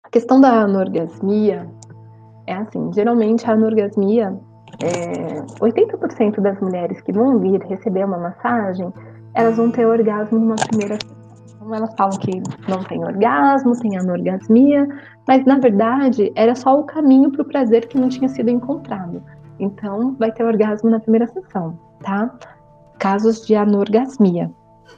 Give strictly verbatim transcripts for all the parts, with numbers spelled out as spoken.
A questão da anorgasmia é assim, geralmente a anorgasmia, é, oitenta por cento das mulheres que vão vir receber uma massagem, elas vão ter orgasmo numa primeira sessão. Então elas falam que não tem orgasmo, tem anorgasmia, mas na verdade era só o caminho para o prazer que não tinha sido encontrado. Então vai ter orgasmo na primeira sessão, tá? Casos de anorgasmia.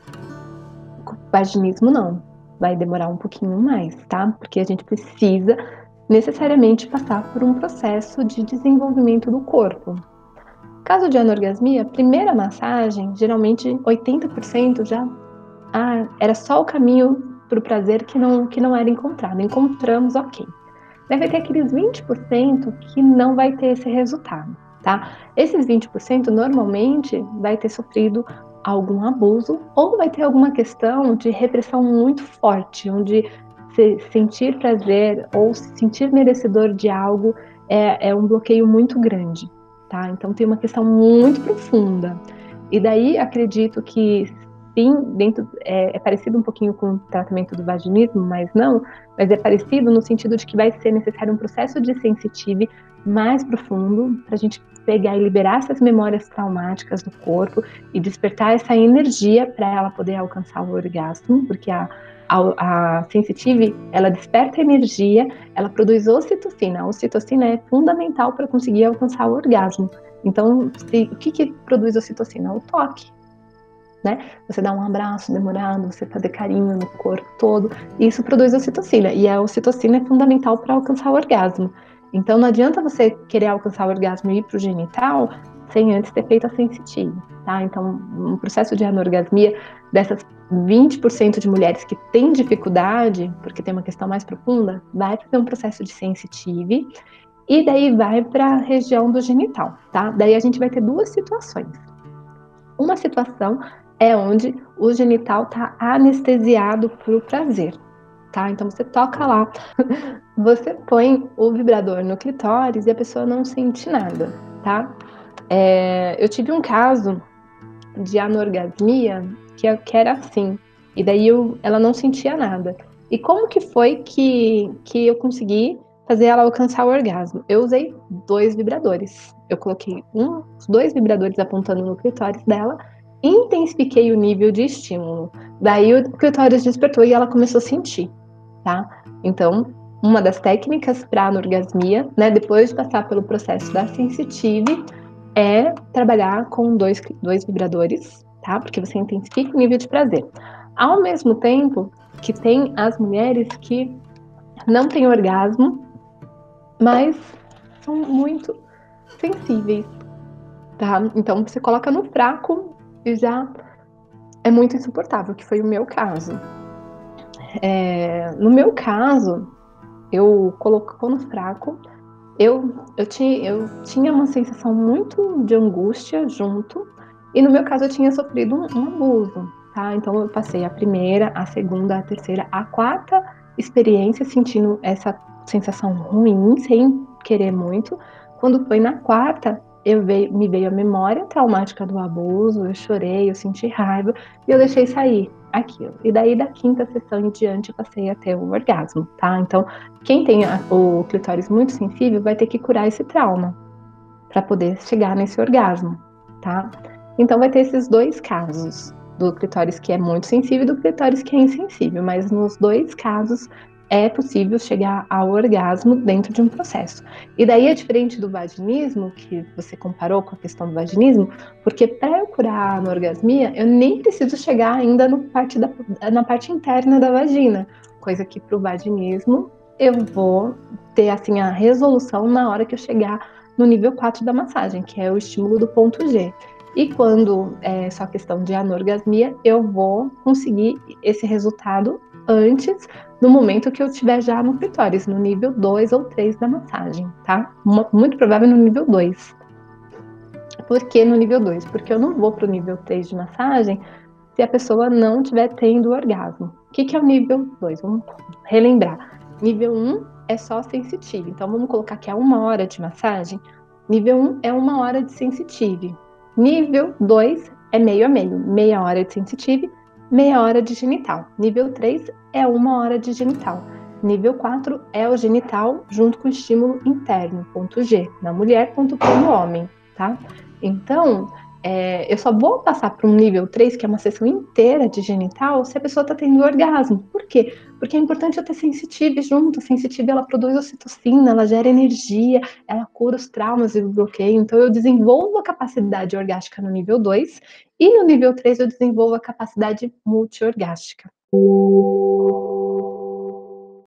Vaginismo não, vai demorar um pouquinho mais, tá? Porque a gente precisa necessariamente passar por um processo de desenvolvimento do corpo. Caso de anorgasmia, primeira massagem, geralmente oitenta por cento já ah, era só o caminho para o prazer que não, que não era encontrado. Encontramos, ok. Deve ter aqueles vinte por cento que não vai ter esse resultado, tá? Esses vinte por cento normalmente vai ter sofrido algum abuso ou vai ter alguma questão de repressão muito forte, onde se sentir prazer ou se sentir merecedor de algo é, é um bloqueio muito grande, tá? Então tem uma questão muito profunda. E daí acredito que sim, dentro, é, é parecido um pouquinho com o tratamento do vaginismo, mas não, mas é parecido no sentido de que vai ser necessário um processo de sensitive mais profundo para a gente pegar e liberar essas memórias traumáticas do corpo e despertar essa energia para ela poder alcançar o orgasmo, porque a, a, a sensitive, ela desperta energia, ela produz ocitocina. A ocitocina é fundamental para conseguir alcançar o orgasmo. Então, se, o que, que produz ocitocina? O toque. Né? Você dá um abraço demorado, você fazer carinho no corpo todo, e isso produz ocitocina, e a ocitocina é fundamental para alcançar o orgasmo. Então não adianta você querer alcançar o orgasmo e ir para o genital sem antes ter feito a sensitive, tá? Então, um processo de anorgasmia dessas vinte por cento de mulheres que têm dificuldade, porque tem uma questão mais profunda, vai fazer um processo de sensitive, e daí vai para a região do genital, tá? Daí a gente vai ter duas situações. Uma situação é onde o genital está anestesiado para o prazer, tá? Então você toca lá, você põe o vibrador no clitóris e a pessoa não sente nada, tá? É, eu tive um caso de anorgasmia que, que era assim, e daí eu, ela não sentia nada. E como que foi que, que eu consegui fazer ela alcançar o orgasmo? Eu usei dois vibradores. Eu coloquei um, dois vibradores apontando no clitóris dela, intensifiquei o nível de estímulo. Daí o clitóris despertou e ela começou a sentir, tá? Então, uma das técnicas para anorgasmia, né, depois de passar pelo processo da sensitive, é trabalhar com dois, dois vibradores, tá? Porque você intensifica o nível de prazer. Ao mesmo tempo que tem as mulheres que não têm orgasmo, mas são muito sensíveis, tá? Então você coloca no fraco e já é muito insuportável, que foi o meu caso. É, no meu caso, eu colocou no fraco, eu, eu, tinha, eu tinha uma sensação muito de angústia junto, e no meu caso eu tinha sofrido um, um abuso, tá? Então eu passei a primeira, a segunda, a terceira, a quarta experiência sentindo essa sensação ruim, sem querer muito. Quando foi na quarta, eu veio, me veio a memória traumática do abuso, eu chorei, eu senti raiva, e eu deixei sair aquilo. E daí da quinta sessão em diante eu passei a ter o orgasmo, tá? Então, quem tem a, o clitóris muito sensível vai ter que curar esse trauma para poder chegar nesse orgasmo, tá? Então vai ter esses dois casos, do clitóris que é muito sensível e do clitóris que é insensível, mas nos dois casos é possível chegar ao orgasmo dentro de um processo. E daí é diferente do vaginismo, que você comparou com a questão do vaginismo, porque para eu curar a anorgasmia, eu nem preciso chegar ainda no parte da, na parte interna da vagina, coisa que para o vaginismo eu vou ter assim a resolução na hora que eu chegar no nível quatro da massagem, que é o estímulo do ponto G. E quando é só questão de anorgasmia, eu vou conseguir esse resultado antes, no momento que eu estiver já no clitóris, no nível dois ou três da massagem, tá? Muito provável no nível dois. Por que no nível dois? Porque eu não vou para o nível três de massagem se a pessoa não estiver tendo orgasmo. O que, que é o nível dois? Vamos relembrar. Nível um é só sensitive. Então, vamos colocar que é uma hora de massagem. Nível um é uma hora de sensitive. Nível dois é meio a meio. Meia hora de sensitive, meia hora de genital. Nível três é uma hora de genital. Nível quatro é o genital junto com o estímulo interno, ponto G, na mulher, ponto P no homem, tá? Então, eh, eu só vou passar para um nível três, que é uma sessão inteira de genital, se a pessoa tá tendo orgasmo. Por quê? Porque é importante eu ter sensitive junto. A sensitive, ela produz ocitocina, ela gera energia, ela cura os traumas e o bloqueio. Então eu desenvolvo a capacidade orgástica no nível dois e no nível três eu desenvolvo a capacidade multiorgástica.